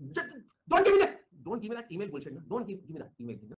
Don't give me that email bullshit. No? Don't give me that email.